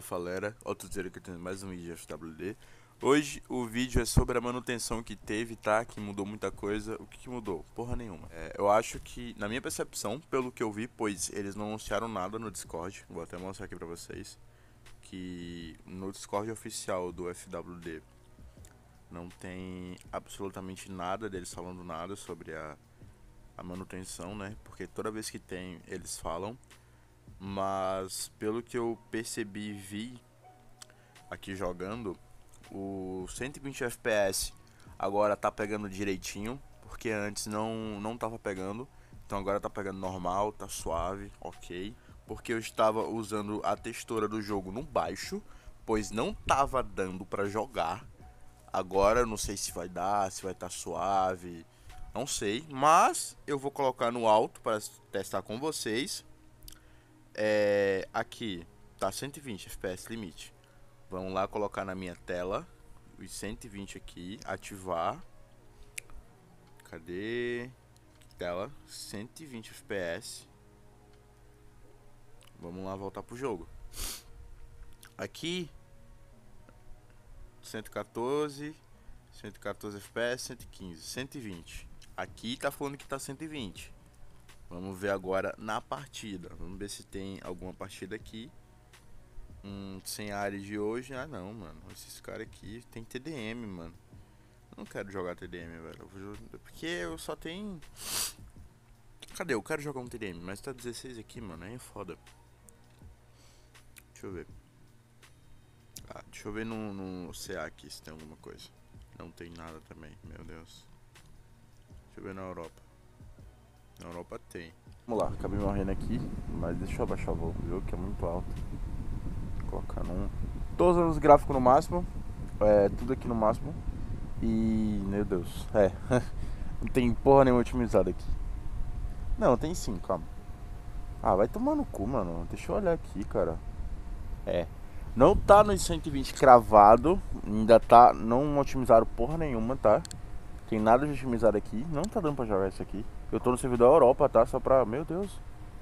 Fala Falera, Autozero aqui tendo mais um vídeo de FWD. Hoje o vídeo é sobre a manutenção que teve, tá? Que mudou muita coisa. O que, que mudou? Porra nenhuma. Eu acho que, na minha percepção, pelo que eu vi, pois eles não anunciaram nada no Discord. Vou até mostrar aqui pra vocês. Que no Discord oficial do FWD não tem absolutamente nada deles falando nada sobre a manutenção, né? Porque toda vez que tem, eles falam. Mas pelo que eu percebi e vi aqui jogando, o 120 FPS agora tá pegando direitinho, porque antes não tava pegando. Então agora tá pegando normal, tá suave, ok. Porque eu estava usando a textura do jogo no baixo, pois não tava dando pra jogar. Agora eu não sei se vai dar, se vai estar suave, não sei. Mas eu vou colocar no alto para testar com vocês. Aqui tá 120 FPS limite. Vamos lá colocar na minha tela os 120 aqui, ativar. Cadê? Tela 120 FPS. Vamos lá voltar pro jogo. Aqui 114 FPS, 115, 120. Aqui tá falando que tá 120. Vamos ver agora na partida. Vamos ver se tem alguma partida aqui. Sem áreas de hoje. Ah não, mano. Esses caras aqui tem TDM, mano. Eu não quero jogar TDM, velho. Porque eu só tenho. Cadê? Eu quero jogar um TDM, mas tá 16 aqui, mano. Aí é foda. Deixa eu ver. Deixa eu ver no CA aqui se tem alguma coisa. Não tem nada também, meu Deus. Deixa eu ver na Europa. Na Europa tem. Vamos lá, acabei morrendo aqui, mas deixa eu abaixar o volume, que é muito alto. Vou colocar no... Tô usando os gráficos no máximo, tudo aqui no máximo. E, meu Deus, não tem porra nenhuma otimizada aqui. Não, tem sim, calma. Vai tomar no cu, mano, deixa eu olhar aqui, cara. Não tá nos 120 cravado, ainda tá, não otimizaram porra nenhuma, tá? Tem nada de otimizado aqui, não tá dando pra jogar isso aqui. Eu tô no servidor Europa, tá? Só pra... Meu Deus.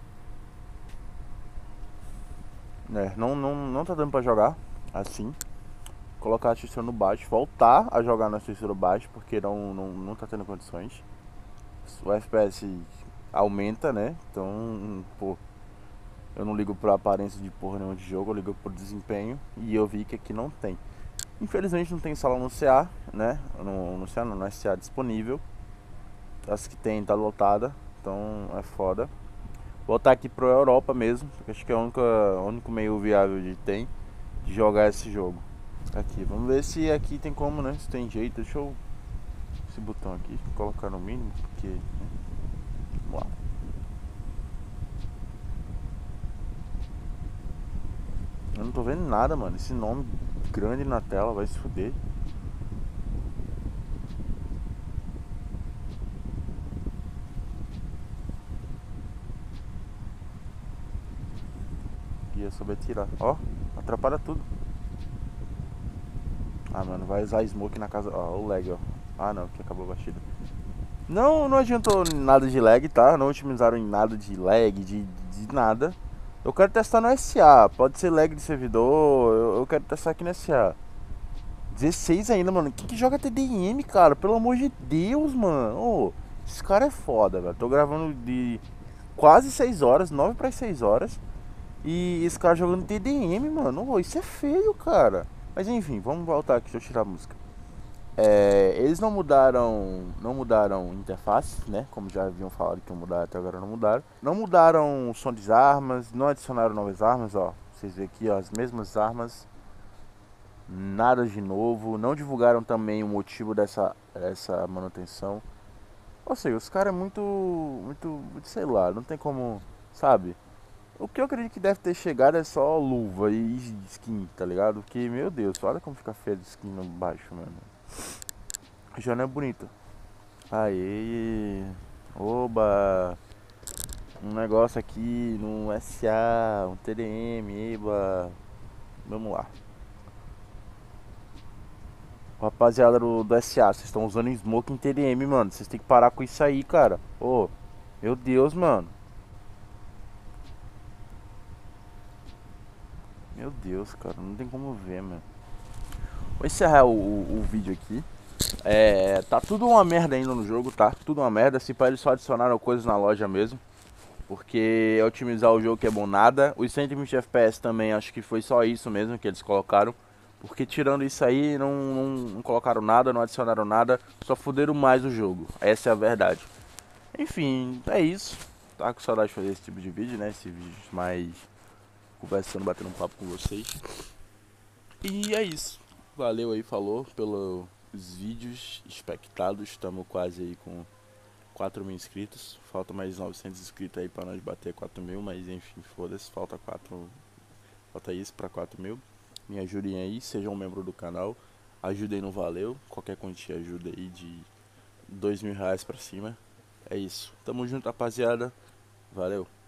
Não tá dando pra jogar assim. Colocar a textura no baixo, voltar a jogar na textura baixo, porque não tá tendo condições. O FPS aumenta, né? Então, pô, eu não ligo pra aparência de porra nenhuma de jogo, eu ligo pro desempenho. E eu vi que aqui não tem. Infelizmente não tem sala no CA, né? No CA não, no SA disponível. As que tem tá lotada, então é foda. Vou voltar aqui pro Europa mesmo, porque acho que é o único meio viável de jogar esse jogo. Aqui, vamos ver se aqui tem como, né? Se tem jeito. Deixa eu... Esse botão aqui, colocar no mínimo, porque... Né? Vamos lá. Eu não tô vendo nada, mano. Esse nome grande na tela vai se fuder. Ia saber tirar. Ó, atrapalha tudo. Mano, vai usar smoke na casa. Ó, o lag, ó. Não, que acabou a batida. Não adiantou nada de lag, tá? Não otimizaram em nada de lag, de nada. Eu quero testar no SA. Pode ser lag de servidor. Eu quero testar aqui no SA. 16 ainda, mano. Quem que joga TDM, cara? Pelo amor de Deus, mano. Esse cara é foda, velho. Tô gravando de quase 6 horas, 9 para 6 horas. E esse cara jogando TDM, mano. Isso é feio, cara. Mas enfim, vamos voltar aqui, deixa eu tirar a música. Eles não mudaram interface, né? Como já haviam falado que iam mudar, até agora não mudaram. Não mudaram o som das armas, não adicionaram novas armas, ó. Vocês veem aqui, ó, as mesmas armas. Nada de novo. Não divulgaram também o motivo dessa manutenção. Ou seja, os caras é muito, sei lá, não tem como, sabe? O que eu acredito que deve ter chegado é só luva e skin, tá ligado? Porque, meu Deus, olha como fica feio de skin no baixo, mano. Já não é bonito. Aê. Oba. Um negócio aqui no SA, um TDM, eba. Vamos lá. Rapaziada do SA, vocês estão usando smoke em TDM, mano. Vocês tem que parar com isso aí, cara. Meu Deus, mano. Meu Deus, cara, não tem como ver, mano. Vou encerrar o vídeo aqui. Tá tudo uma merda ainda no jogo, tá? Tudo uma merda. Se pá, eles só adicionaram coisas na loja mesmo. Porque otimizar o jogo que é bom nada. Os 120 FPS também, acho que foi só isso mesmo que eles colocaram. Porque tirando isso aí, não colocaram nada, não adicionaram nada. Só fuderam mais o jogo. Essa é a verdade. Enfim, é isso. Tava com saudade de fazer esse tipo de vídeo, né? Esse vídeo mais conversando, batendo um papo com vocês. E é isso. Valeu aí, falou pelos vídeos expectados. Estamos quase aí com 4.000 inscritos. Falta mais 900 inscritos aí pra nós bater 4.000. Mas enfim, foda-se. Falta isso pra 4.000. Me ajudem aí, sejam um membro do canal. Ajudem no Valeu. Qualquer quantia ajuda aí de R$ 2.000 pra cima. É isso. Tamo junto, rapaziada. Valeu.